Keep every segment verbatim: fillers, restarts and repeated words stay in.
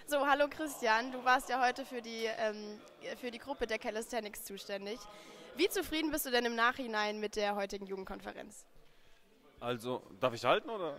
So, hallo Christian, du warst ja heute für die, ähm, für die Gruppe der Calisthenics zuständig. Wie zufrieden bist du denn im Nachhinein mit der heutigen Jugendkonferenz? Also, darf ich halten oder?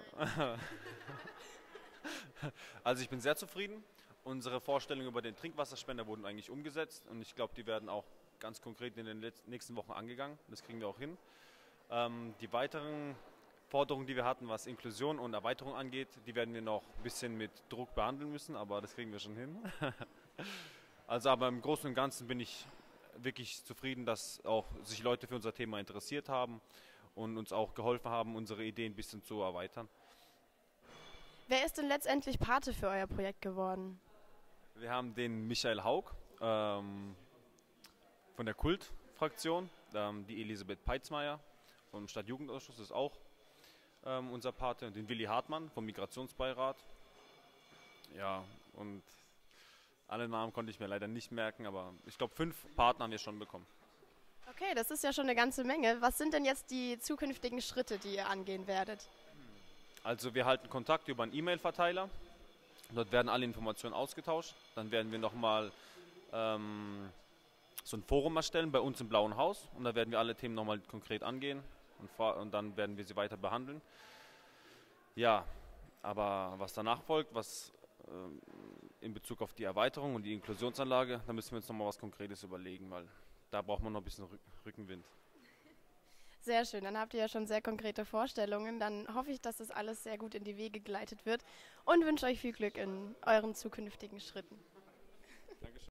Also ich bin sehr zufrieden. Unsere Vorstellungen über den Trinkwasserspender wurden eigentlich umgesetzt und ich glaube, die werden auch ganz konkret in den letz- nächsten Wochen angegangen. Das kriegen wir auch hin. Ähm, die weiteren Forderungen, die wir hatten, was Inklusion und Erweiterung angeht, die werden wir noch ein bisschen mit Druck behandeln müssen, aber das kriegen wir schon hin. Also aber im Großen und Ganzen bin ich wirklich zufrieden, dass auch sich Leute für unser Thema interessiert haben und uns auch geholfen haben, unsere Ideen ein bisschen zu erweitern. Wer ist denn letztendlich Pate für euer Projekt geworden? Wir haben den Michael Haug ähm, von der Kult-Fraktion, ähm, die Elisabeth Peitzmeier vom Stadtjugendausschuss ist auch ähm, unser Pate, den Willi Hartmann vom Migrationsbeirat. Ja, und alle Namen konnte ich mir leider nicht merken, aber ich glaube, fünf Partner haben wir schon bekommen. Okay, das ist ja schon eine ganze Menge. Was sind denn jetzt die zukünftigen Schritte, die ihr angehen werdet? Also wir halten Kontakt über einen E-Mail-Verteiler. Dort werden alle Informationen ausgetauscht. Dann werden wir nochmal ähm, so ein Forum erstellen bei uns im Blauen Haus. Und da werden wir alle Themen nochmal konkret angehen und, fra- und dann werden wir sie weiter behandeln. Ja, aber was danach folgt, was ähm, in Bezug auf die Erweiterung und die Inklusionsanlage, da müssen wir uns nochmal was Konkretes überlegen, weil da braucht man noch ein bisschen Rück Rückenwind. Sehr schön, dann habt ihr ja schon sehr konkrete Vorstellungen. Dann hoffe ich, dass das alles sehr gut in die Wege geleitet wird und wünsche euch viel Glück in euren zukünftigen Schritten. Dankeschön.